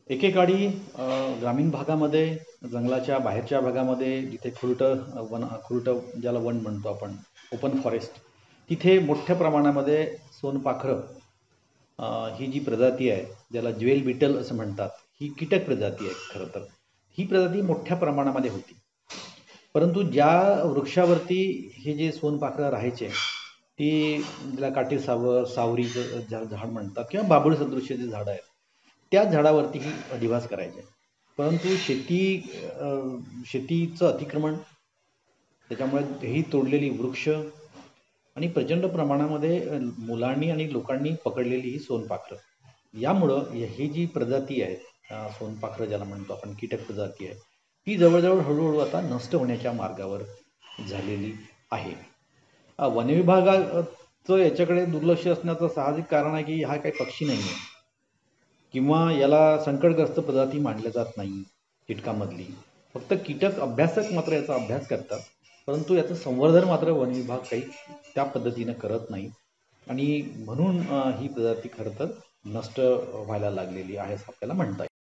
एकेकाळी ग्रामीण भागामध्ये, जंगलाच्या बाहेरच्या भागामध्ये जिथे खुरटं ज्याला वन म्हणतो आपण, ओपन फॉरेस्ट, तिथे मोठ्या प्रमाणामध्ये सोनपाखरं ही जी प्रजाती आहे, ज्याला ज्वेल बिटल असं म्हणतात, ही कीटक प्रजाती आहे खरं तर. ही प्रजाती मोठ्या प्रमाणामध्ये होती. परंतु ज्या वृक्षावरती हे जे सोनपाखरं राहायचे, ती ज्याला सावरीचं झाड म्हणतात किंवा बाभूळ सदृश्य जे झाडं आहेत, त्याच झाडावरती ही अधिवास करायचे. परंतु शेतीचं अतिक्रमण, त्याच्यामुळे ही तोडलेली वृक्ष आणि प्रचंड प्रमाणामध्ये मुलांनी आणि लोकांनी पकडलेली ही सोनपाखरं, यामुळं ही जी प्रजाती आहे, सोनपाखरं ज्याला म्हणतो आपण, कीटक प्रजाती आहे, ती जवळजवळ हळूहळू आता नष्ट होण्याच्या मार्गावर झालेली आहे. वनविभागाचं याच्याकडे दुर्लक्ष असण्याचं साहजिक कारण आहे की हा काही पक्षी नाही आहे किंवा याला संकटग्रस्त प्रजाती मानल्या जात नाही कीटकामधली. फक्त कीटक अभ्यासक मात्र याचा अभ्यास करतात, परंतु याचं संवर्धन मात्र वन विभाग काही त्या पद्धतीनं करत नाही आणि म्हणून ही प्रजाती खरं तर नष्ट व्हायला लागलेली आहे असं आपल्याला म्हणता येईल.